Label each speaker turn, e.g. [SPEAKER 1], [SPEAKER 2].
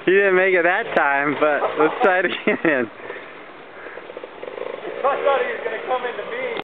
[SPEAKER 1] He didn't make it that time, but let's try it again.
[SPEAKER 2] I thought he was going to come into me.